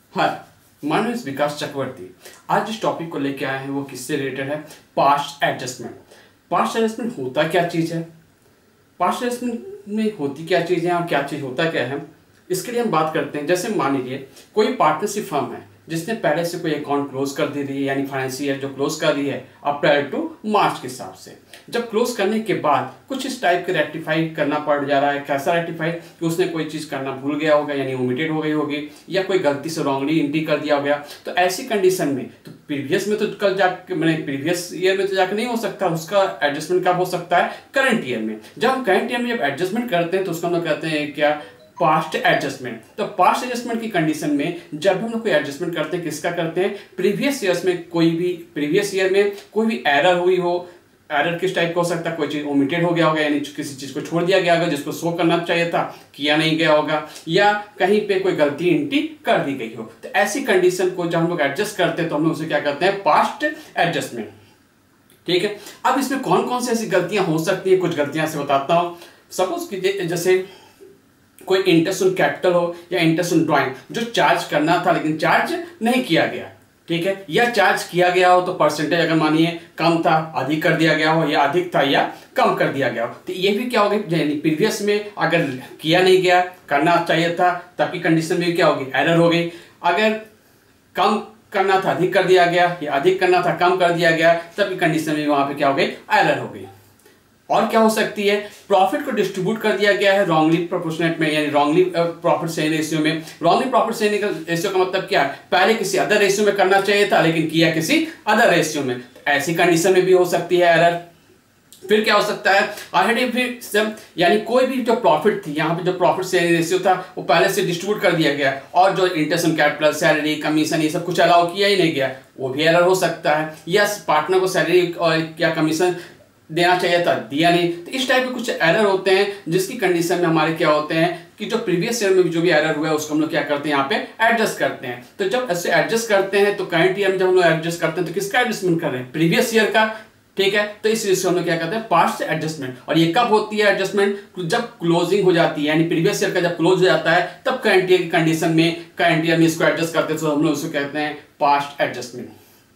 Hi, my name is Vikas Chakraborty. आज जिस topic को लेके आए हैं वो किससे रिलेटेड है? Past adjustment. पास्ट एडजस्टमेंट होता क्या चीज़ है, पास्ट एडजस्टमेंट में होती क्या चीज़ है और क्या चीज़ होता क्या है, इसके लिए हम बात करते हैं। जैसे मान लीजिए कोई पार्टनरशिप फर्म है जिसने पहले से कोई अकाउंट क्लोज कर दी है, यानी फाइनेंशियल ईयर जो क्लोज कर दी है अप्रैल टू मार्च के हिसाब से। जब क्लोज करने के बाद कुछ इस टाइप के रेक्टिफाई करना पड़ जा रहा है। कैसा रेक्टिफाई कि उसने कोई चीज़ करना भूल गया होगा, यानी ओमिटेड हो गई होगी, या कोई गलती से रॉन्गली एंट्री कर दिया गया। तो ऐसी कंडीशन में तो प्रीवियस में तो कल जाके मैंने प्रीवियस ईयर में तो जाके नहीं हो सकता, उसका एडजस्टमेंट कब हो सकता है? करंट ईयर में। जब हम करंट ईयर में जब एडजस्टमेंट करते हैं तो उसका हम लोग कहते हैं क्या? Past adjustment. तो पास्ट एडजस्टमेंट की कंडीशन में जब हम लोग कोई एडजस्टमेंट करते हैं, किसका करते हैं? प्रीवियस ईयर्स में प्रीवियस ईयर में कोई भी एरर हुई हो। एरर किस टाइप का हो सकता है? कोई चीज ओमिटेड हो गया होगा, यानी किसी चीज को छोड़ दिया गया होगा जिसको शो करना चाहिए था, किया नहीं गया होगा, या कहीं पे कोई गलती एंट्री कर दी गई हो। तो ऐसी कंडीशन को जब हम लोग एडजस्ट करते हैं तो हम लोग उसे क्या कहते हैं? Past adjustment. ठीक है, अब इसमें कौन कौन सी ऐसी गलतियां हो सकती है, कुछ गलतियां से बताता हूं। सपोज कीजिए जैसे कोई इंटरेस्ट ऑन कैपिटल हो या इंटरेस्ट ऑन ड्राइंग जो चार्ज करना था लेकिन चार्ज नहीं किया गया, ठीक है, या चार्ज किया गया हो तो परसेंटेज अगर मानिए कम था, अधिक कर दिया गया हो, या अधिक था या कम कर दिया गया हो, तो ये भी क्या होगी? यानी प्रीवियस में अगर किया नहीं गया, करना चाहिए था, तब की कंडीशन में क्या होगी? एरर हो गई। अगर कम करना था, अधिक कर दिया गया, या अधिक करना था, कम कर दिया गया, तब की कंडीशन में वहां पे क्या हो गई? एरर हो गई। और क्या हो सकती है? प्रॉफिट को डिस्ट्रीब्यूट कर दिया गया है रॉन्गली प्रोपोर्शनेट में, यानी रॉन्गली प्रॉफिट शेयरिंग रेशियो में। रॉन्गली प्रॉफिट शेयरिंग रेशियो का मतलब क्या है? पहले किसी अदर रेशियो में करना चाहिए था लेकिन किया किसी अदर रेशियो में। तो ऐसी कंडीशन में भी हो सकती है एरर। फिर क्या हो सकता है? ऑलरेडी फिर सब यानी कोई भी जो प्रॉफिट थी, यहाँ पे जो प्रॉफिट शेयरिंग रेशियो था वो पहले से डिस्ट्रीब्यूट कर दिया गया और जो interest on capital, salary, commission ये सब कुछ अलाउ किया ही नहीं गया, वो भी एरर हो सकता है। या पार्टनर को सैलरी और क्या कमीशन देना चाहिए था, दिया नहीं। तो इस टाइप के कुछ एरर होते हैं जिसकी कंडीशन में हमारे क्या होते हैं कि जो प्रीवियस ईयर में जो भी एरर हुआ है उसको हम लोग क्या करते हैं? यहाँ पे एडजस्ट करते हैं। तो जब ऐसे एडजस्ट करते हैं तो करंट ईयर में जब हम लोग एडजस्ट करते हैं तो किसका एडजस्टमेंट कर रहे हैं? प्रीवियस ईयर का। ठीक है, तो इस चीज से हम लोग क्या करते हैं? Past adjustment. और ये कब होती है एडजस्टमेंट? जब क्लोजिंग हो जाती है, यानी प्रीवियस ईयर का जब क्लोज हो जाता है तब करंट ईयर की कंडीशन में करंट ईयर में इसको एडजस्ट करते हैं, तो हम लोग उसको कहते हैं पास्ट एडजस्टमेंट।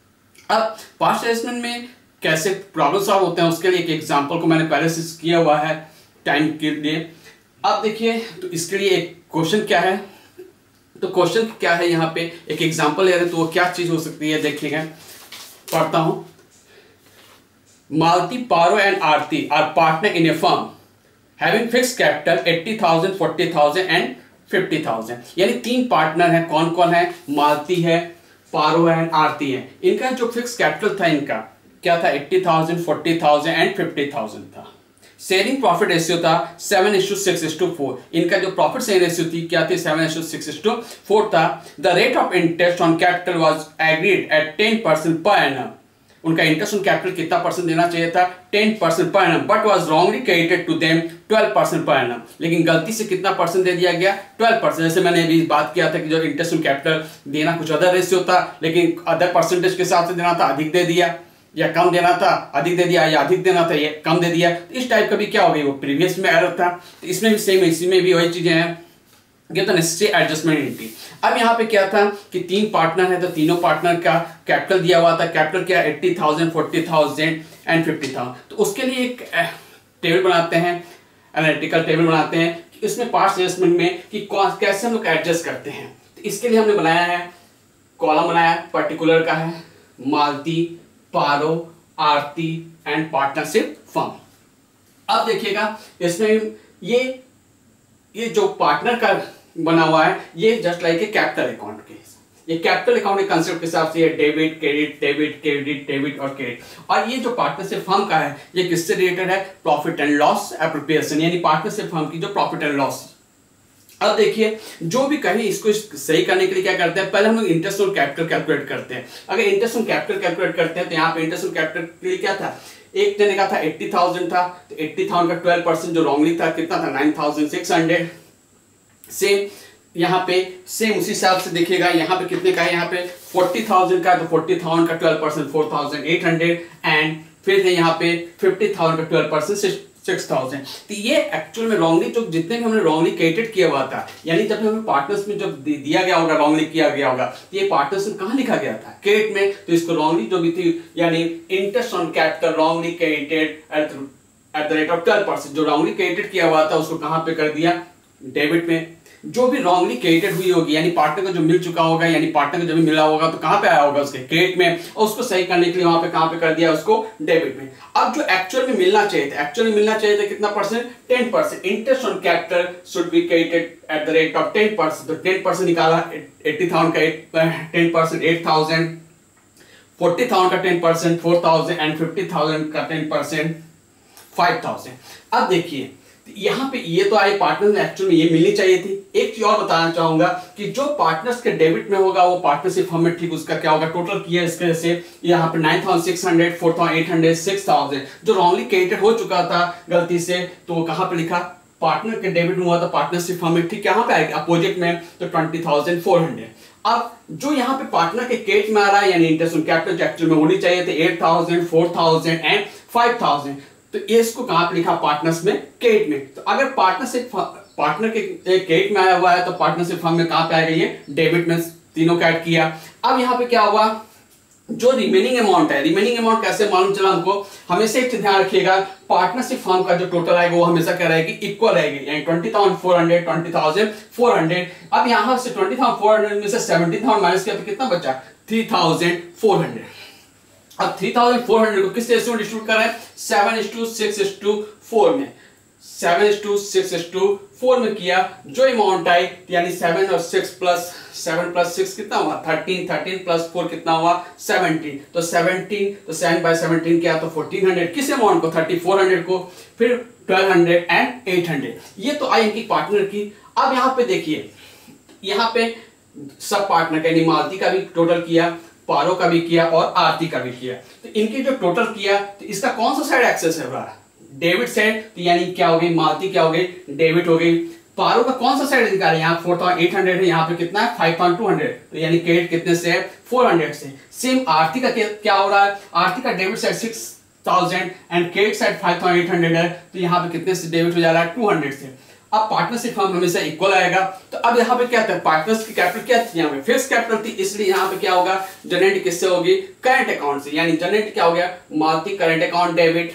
अब पास्ट एडजस्टमेंट में कैसे प्रॉब्लम सॉल्व होते हैं उसके लिए एक एग्जांपल को मैंने पहले से किया हुआ है टाइम के लिए। अब देखिए, तो इसके लिए एक क्वेश्चन क्या है, तो क्वेश्चन क्या है यहाँ पे एक एग्जांपल ले रहे हैं, तो वो क्या चीज हो सकती है देखिएगा, पढ़ता हूं। Malti, Paro and Aarti are partner in a firm having fixed capital 80,000, 40,000 and 50,000। यानी तीन पार्टनर हैं। कौन कौन है? मालती है, पारो एंड आरती है। इनका जो फिक्स कैपिटल था इनका क्या था? 80,000, 40,000 एंड 50,000 था। शेयरिंग प्रॉफिट रेशियो था 7:6:4। इनका जो प्रॉफिट शेयरिंग रेशियो थी क्या थी? 7:6:4 था। The rate of interest on capital was agreed at 10% per annum. उनका इंटरेस्ट ऑन कैपिटल कितना परसेंट देना चाहिए था? 10% per annum, but was wrongly credited to them 12% per annum. लेकिन गलती से कितना परसेंट दे दिया गया? 12%। जैसे मैंने अभी बात किया था कि जो इंटरेस्ट ऑन कैपिटल देना कुछ अदर रेशियो था लेकिन अदर परसेंटेज के हिसाब से देना था, अधिक दे दिया, या कम देना था, अधिक दे दिया, या अधिक देना था, ये कम दे दिया। तो इस टाइप का भी क्या हो गई? वो प्रीवियस में एरर था। तो इसमें भी सेम, इसी में भी वही चीजें हैं। ये तो नेसेसरी एडजस्टमेंट एंट्री। अब यहाँ पे क्या था कि तीन पार्टनर है तो तीनों पार्टनर का कैपिटल दिया हुआ था। कैपिटल क्या? 80,000, 40,000 एंड 50,000। तो उसके लिए एक टेबल बनाते हैं, एनालिटिकल टेबल बनाते हैं कि इसमें पास्ट एडजस्टमेंट में कि कैसे हम लोग एडजस्ट करते हैं। तो इसके लिए हमने बनाया है, कॉलम बनाया, पर्टिकुलर का है, Malti, Paro, Aarti and partnership firm. अब देखिएगा इसमें ये जो पार्टनर का बना हुआ है ये just like a capital account के, ये कैपिटल अकाउंट के कंसेप्ट के हिसाब से ये debit credit, debit credit, debit और क्रेडिट। और ये जो पार्टनरशिप फर्म का है ये किससे रिलेटेड है? प्रॉफिट एंड लॉस एप्रोप्रिएशन, यानी पार्टनरशिप फर्म की जो प्रॉफिट एंड लॉस। अब देखिए, जो भी कहीं इसको सही करने के लिए क्या करते हैं? पहले हम लोग इंटरेस्ट ऑन कैपिटल कैलकुलेट करते हैं। अगर इंटरेस्ट ऑन कैपिटल कैलकुलेट करते हैं तो यहाँ पे इंटरेस्ट ऑन कैपिटल के लिए क्या था? एक जने का था 80,000 था, तो 80,000 का 12% जो रॉन्गली था कितना था? 9,600। सेम यहाँ पे सेम उसी हिसाब से देखिएगा, यहाँ पे कितने का है? यहाँ पे 40,000 का, तो 40,000 का 12% 4,800 एंड फिर है यहाँ पे 50,000 का 12% 6000। तो ये एक्चुअल में रॉन्गली जो जितने भी हमने रॉन्गली क्रिएटेड किया हुआ था, यानी जब हमें पार्टनर्स में जब दिया गया होगा रॉन्गली किया गया होगा, तो ये पार्टनर्स में कहाँ लिखा गया था, क्रेडिट में। तो इसको रॉन्गली जो भी थी यानी interest on capital wrongly created at the rate of 12%, जो रॉन्गली क्रिएटेड किया हुआ था उसको कहाँ पे कर दिया, डेबिट में। जो भी रॉन्गली क्रिएटेड हुई होगी यानी पार्टनर को जो मिल चुका होगा, यानी पार्टनर को जो भी मिला होगा तो कहां पे आया होगा, उसके क्रेडिट में, और उसको सही करने के लिए वहां पे कहां पे कर दिया, उसको डेबिट में। अब जो एक्चुअल में मिलना चाहिए था, एक्चुअल में मिलना चाहिए था कितना percent, 10%। Interest on capital should be created at the rate of 10%। तो 10% निकाला, 80,000 का 10%, 8,000, 40,000 का 10%, 4,000 एंड 50,000 का 10%, 5,000। अब देखिए यहाँ पे ये तो आए पार्टनर में एक्चुअल में ये मिलनी चाहिए थी। एक चीज और बताना चाहूंगा कि जो पार्टनर्स के डेबिट में होगा वो पार्टनरशिप फॉर्म में ठीक उसका क्या होगा, टोटल किया इसके जैसे यहाँ पे 9,600, 4,800, 6,000 जो रॉन्गली क्रिएटेड हो चुका था गलती से, तो वो कहाँ पे लिखा, पार्टनर के डेबिट में हुआ था पार्टनरशिप फॉर्म में, ठीक यहाँ पे आएगा अपोजिट में, तो 20,400। अब जो यहाँ पे पार्टनर के क्रेडिट में आ रहा है यानी इंटरेस्ट ऑन कैपिटल जो एक्चुअल में होनी चाहिए थे 8,000, 4,000 एंड 5,000, तो ये इसको कहां पे लिखा, पार्टनर्स में क्रेडिट में। तो अगर पार्टनरशिप पार्टनर के क्रेडिट में आया हुआ है तो पार्टनरशिप फर्म में कहां पे आएगा, ये डेबिट में, तीनों का ऐड किया। अब यहाँ पे क्या हुआ, जो रिमेनिंग अमाउंट है, रिमेनिंग अमाउंट कैसे मालूम चला हमको, हमेशा एक ध्यान रखिएगा, पार्टनरशिप फर्म का जो टोटल आएगा वो हमेशा क्या रहेगी, इक्वल रहेगी, यानी 20,400, 20,400। अब यहाँ से 20,400 में से 17,000 माइनस किया तो कितना बचा, 3,400। अब 3,400 को किस रेशियो में डिस्ट्रीब्यूट कर रहे हैं, 7:6:4 में, 7:6:4 में किया। जो अमाउंट आई यानी 7 और 6 प्लस 7 प्लस 6 कितना हुआ, 13, 13 प्लस 4 कितना हुआ, 17। तो 17 तो 7/17 क्या, तो 1400 किस अमाउंट को, 3,400 को, फिर 1,200 एंड 800। ये तो आई इनकी पार्टनर की। अब यहाँ पे देखिए, यहाँ पे सब पार्टनर यानी मालती का भी टोटल किया, पारो का भी किया और आरती का भी किया। तो इनके जो टोटल किया तो इसका कौन सा साइड एक्सेस है रहा, डेबिट साइड, तो यानी क्या हो गई, मालती क्या हो गई, डेबिट हो गई। पारो का कौन सा साइड निकाले, यहाँ 4,800 है, यहाँ पे कितना है 5,200, तो यानी क्रेडिट कितने से है, 400 से। सेम आरती का क्या हो रहा है, आरती का debit side 6,000 and credit side 5,800 है, तो यहाँ पे कितने से डेबिट हो जा रहा है, 200 से। अब पार्टनरशिप फर्म हमेशा इक्वल आएगा। तो अब यहाँ पे क्या था, पार्टनर्स की कैपिटल क्या थी, यहाँ पे फिक्स कैपिटल थी, इसलिए यहाँ पे क्या होगा, जनरेट किससे होगी, करंट अकाउंट से, यानी जनरेट क्या हो गया, Malti current account debit,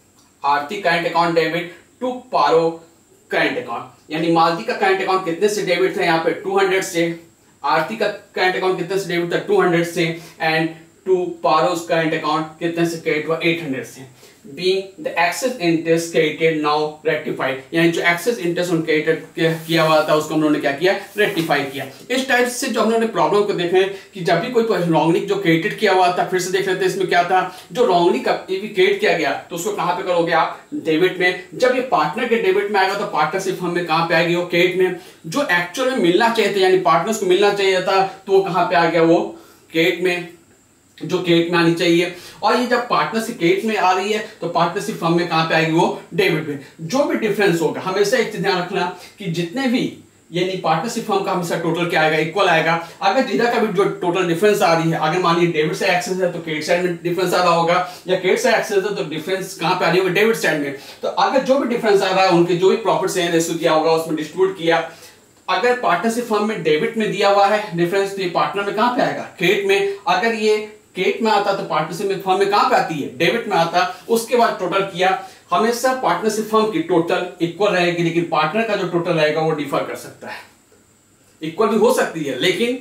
Aarti current account debit to Paro current account, यानी मालती का करंट अकाउंट कितने से डेबिट था, यहाँ पे 200 से, आरती का करंट अकाउंट कितने से डेबिट था, 200 से, and to Paro's current account कितने से क्रेडिट हुआ, 800 से। Being the excess interest credited now rectified, यानी जो excess interest on credited किया हुआ था उसको हम लोगों ने क्या किया, रेक्टिफाई किया। इस टाइप से जो हम लोगों ने प्रॉब्लम को देखे कि जब भी कोई रॉन्गली जो क्रेडिट किया हुआ था, फिर से देख लेते हैं इसमें क्या था, जो रॉन्गली क्रेडिट किया गया तो उसको कहां पे करोगे आप, डेबिट में। जब ये पार्टनर के डेबिट में आएगा तो पार्टनरशिप फर्म में कहां पे आएगी, वो क्रेडिट में। जो एक्चुअल में मिलना चाहिए था यानी पार्टनर्स को मिलना चाहिए था तो वो कहां पे आ गया, वो क्रेडिट में, जो क्रेडिट में आनी चाहिए। और ये जब पार्टनरशिप क्रेडिट में आ रही है तो पार्टनरशिप फर्म में कहां पे आएगी, वो डेबिट में। जो भी डिफरेंस होगा हमेशा एक ध्यान रखना कि जितने भी यानी पार्टनरशिप फर्म का हमेशा टोटल क्या आएगा, इक्वल आएगा। अगर जिधर का भी जो टोटल डिफरेंस आ रही है, अगर मान लीजिए डेबिट साइड एक्सेस है तो क्रेडिट साइड में डिफरेंस आ रहा होगा, या क्रेडिट साइड एक्सेस है तो डिफरेंस कहां पे आ रही होगी, डेबिट साइड में। तो अगर जो भी डिफरेंस आ रहा है उनके जो भी प्रॉफिट शेयर रेशियो दिया होगा उसमें डिस्ट्रीब्यूट किया। अगर पार्टनरशिप फर्म में डेबिट में दिया हुआ है डिफरेंस तो ये पार्टनर में कहां पे आएगा, क्रेडिट में। अगर ये क्रेडिट में आता तो पार्टनरशिप फर्म में कहां पे आती है, डेबिट में आता। उसके बाद टोटल किया, हमेशा पार्टनरशिप फर्म की टोटल इक्वल रहेगी, लेकिन पार्टनर का जो टोटल रहेगा वो डिफर कर सकता है। इक्वल भी हो सकती है लेकिन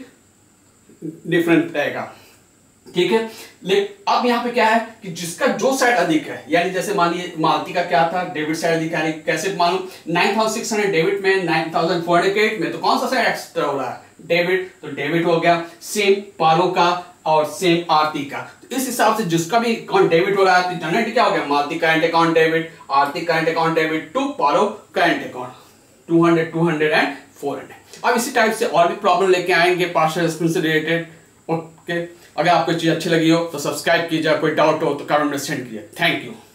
डिफरेंट रहेगा, ठीक है। लेकिन अब यहाँ पे क्या है कि जिसका जो साइड अधिक है, यानी जैसे मानिए मालती का क्या था, डेबिट साइड अधिक है, कैसे मालूम, 9,600 डेबिट में, 9,400 क्रेडिट में, तो कौन सा साइड एक्स्ट्रा हो रहा है, डेबिट, तो डेबिट हो गया। सेम पारो का और सेम आरती का, तो इस हिसाब से जिसका भी अकाउंट डेबिट हो रहा है तो जनरेट क्या हो गया, Malti current account debit, Aarti current account debit to Paro current account, 200, 200 and 400। अब इसी टाइप से और भी प्रॉब्लम लेके आएंगे पार्शियल एक्सपेंस से रिलेटेड, ओके। अगर आपको चीज अच्छी लगी हो तो सब्सक्राइब कीजिए, कोई डाउट हो तो कमेंट में सेंड कीजिए। Thank you.